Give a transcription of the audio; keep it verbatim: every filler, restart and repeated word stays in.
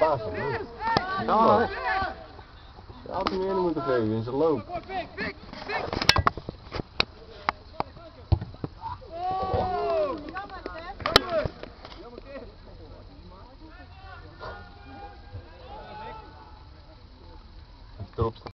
paas hem. Ja, hij had hem eerder moeten geven in zijn loop. Erop staan.